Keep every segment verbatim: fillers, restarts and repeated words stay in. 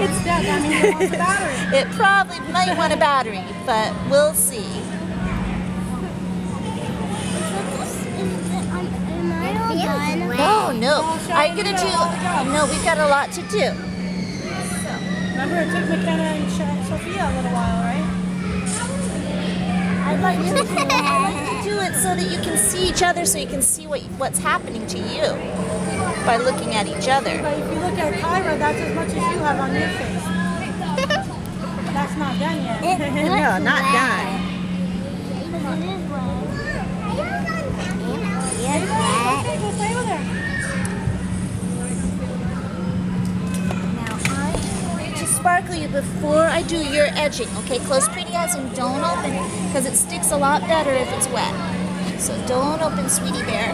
It's dead. That means it wants a battery. It probably might want a battery, but we'll see. No, no. Are you gonna do? No, we've got a lot to do. Remember, it took McKenna and Sophia a little while, right? I'd like to do, I'd like to do it so that you can see each other, so you can see what what's happening to you by looking at each other. But if you look at Kyra, that's as much as you have on your face. That's not done yet. No, not done. Yes, okay, go play with her. Now I need to sparkle you before I do your edging. Okay, close pretty eyes and don't open because it sticks a lot better if it's wet. So don't open, sweetie bear.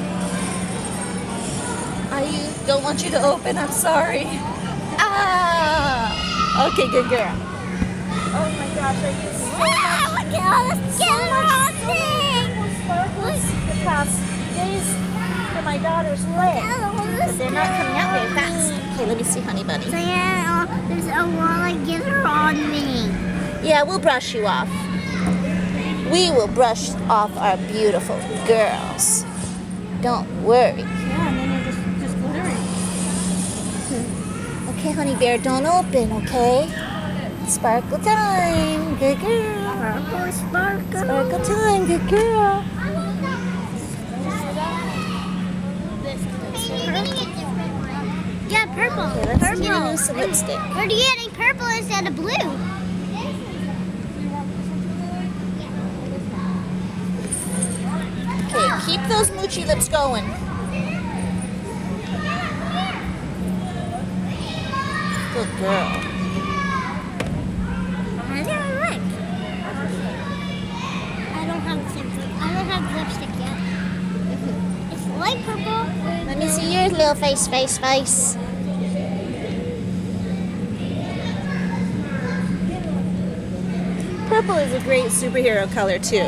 I don't want you to open. I'm sorry. Ah. Okay, good girl. Oh my gosh, I get so wow, much. Look at all the sparkles things. Sparkles the past days for my daughter's leg, but they're not coming out very fast. Okay, let me see, honey bunny. So yeah, there's a lot of glitter on me. Yeah, we'll brush you off. We will brush off our beautiful girls. Don't worry. Yeah, and then you're just, just glittering. Okay, honey bear, don't open, okay? Sparkle time, good girl. Sparkle, sparkle. Sparkle time, good girl. Yeah, purple. Okay, let's purple. get a new some lipstick. We're getting purple instead of blue. Okay, keep those moochy lips going. Good girl. How do I look? I don't have lipstick. I don't have lipstick yet. It's light purple. Let me see your little face, face, face. Purple is a great superhero color too.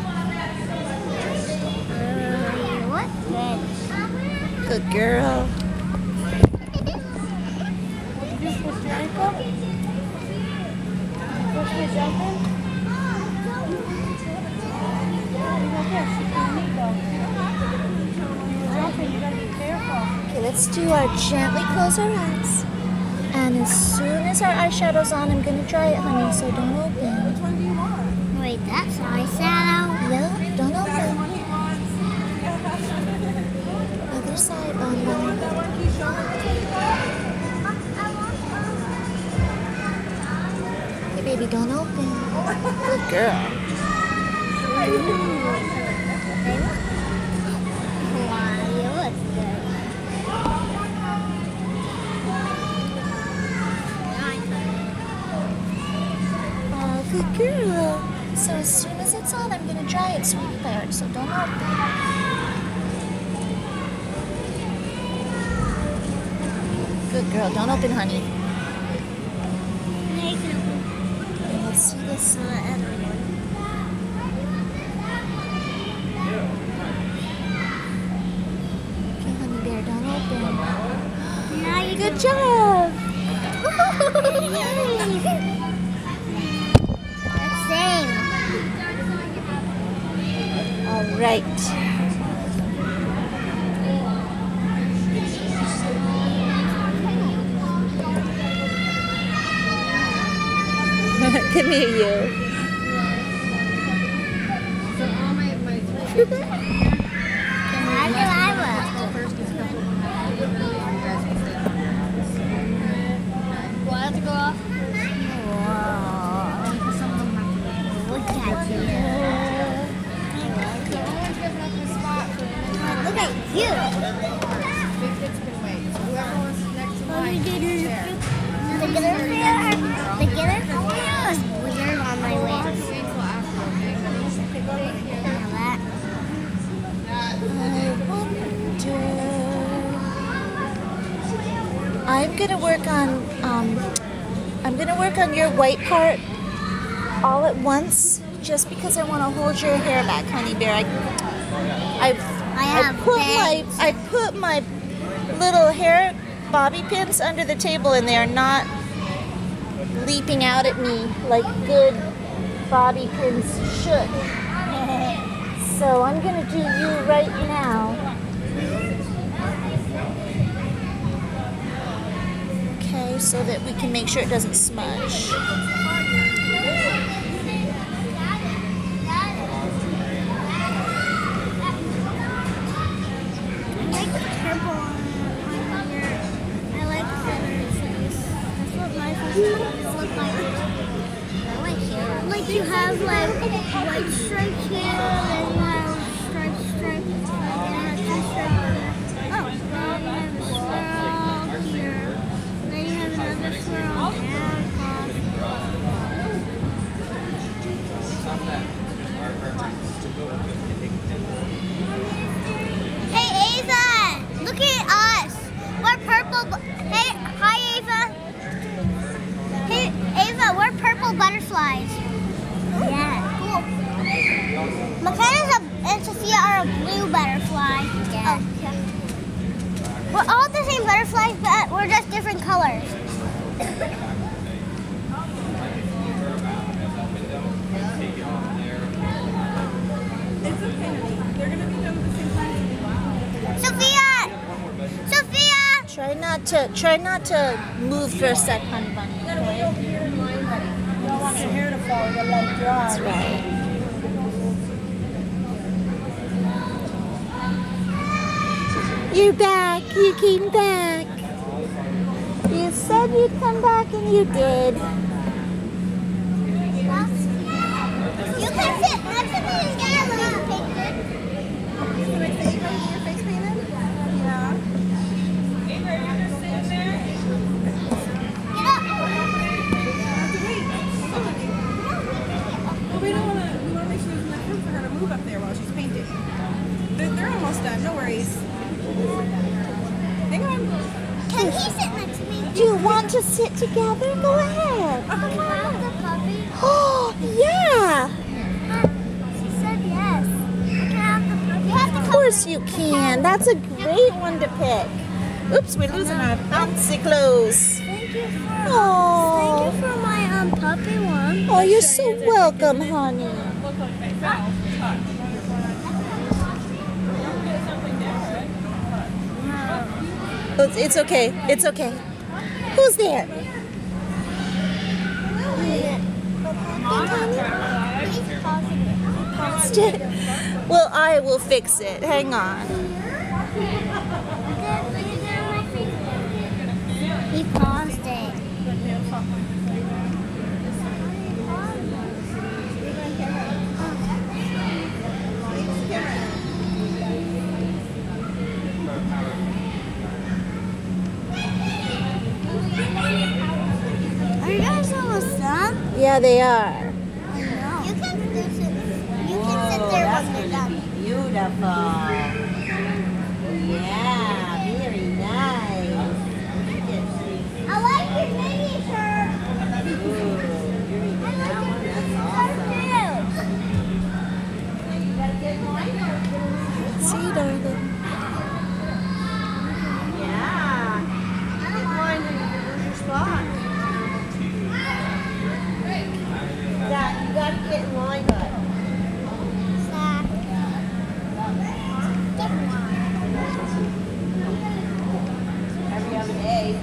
Uh, what? Red. Good girl. Did you push your ankle? Push your jumping? Okay, she's gonna need though. You're jumping, you gotta be careful. Okay, let's do our gently close our eyes. And as soon as our eyeshadow's on, I'm gonna dry it, honey, so don't open. Which one do you want? Wait, that's eyeshadow. No, don't open. Other side, Bonnie. Hey, baby, don't open. Good girl. Wow, you look good. Oh, good girl. So as soon as it's on, I'm gonna dry it, sweetie bear. So don't open. Good girl. Don't open, honey. Now you can open. Okay, let's see this uh, other one. Okay, honey bear, don't open. Now you Good job. Same. All right. Come here, you. How do I look? Will I have to go off? Whoa. Look at you. Look at you. The glitter fair. The glitter fair was weird on my way. I'm gonna work on um, I'm gonna work on your white part all at once, just because I want to hold your hair back, honey bear. I, I've, I have I put my bangs. I put my little hair bobby pins under the table, and they are not leaping out at me like good bobby pins should. So I'm gonna do you right now. Okay, so that we can make sure it doesn't smudge. Like you have like white stripes here, then you have striped stripes, and you have two stripes here. Oh, then you have a swirl here, then you have another swirl down across. Hey Ava, look at us. We're purple. Hey, hi Ava. Hey Ava, we're purple butterflies. Yeah. Cool. McKenna and Sophia are a blue butterfly. Yeah. Oh, yeah. We're all the same butterflies, but we're just different colors. It's okay, honey. They're gonna be done at the same time. Sophia! Sophia! Try not to try not to move for a sec, honey bunny. Okay? You don't want your hair to fall, you gotta let it dry. That's right. You're back. You came back. You said you'd come back and you did. You can sit next to me and get a little picture. Can I say you got your face painted? Yeah. Get up. Well, we don't want to. We want to make sure there's enough room for her to move up there while she's painting. They're, they're almost done. No worries. Hang on. Can he sit next to me? Do you want to sit together? Go ahead. Can I have the puppy? Oh, yeah. She said yes. Can I have the puppy? You have to Of course you can. That's a great one to pick. Oops, we're losing our fancy clothes. Thank you for, Oh. thank you for my um puppy one. Oh, you're so welcome, honey. It's, it's okay. It's okay. Who's there? Paused it. Well, I will fix it. Hang on. He paused it. Are you guys almost done? Yeah, they are. I know. You can sit, you can sit there when they're done. Beautiful. Yeah, very nice. I like your miniature. Ooh, you're eating that one. That's awesome. See, darling. Yeah. Get mine and you lose your spot. Yeah, you got to get in line, bud. Every other day.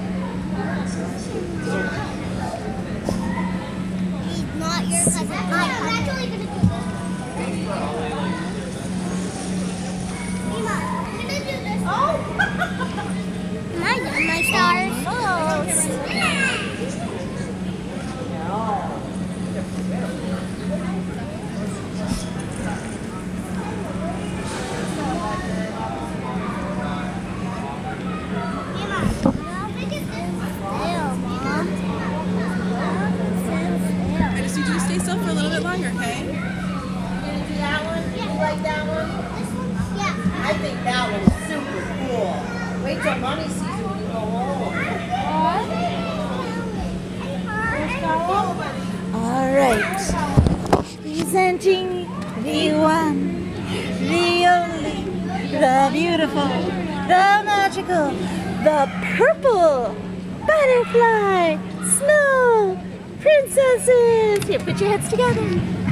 He's not your cousin. I'm actually going to do this. Mima, I'm going to do this. Oh! Am I done, my stars? I just need you to stay still for a little bit longer, okay? You gonna do that one? You like that one? Yeah. I think that one's super cool. Wait till mommy sees it when you go home. All right. Presenting the one, the only, the beautiful, the magical, the purple butterfly, Snow Princesses! Here, put your heads together.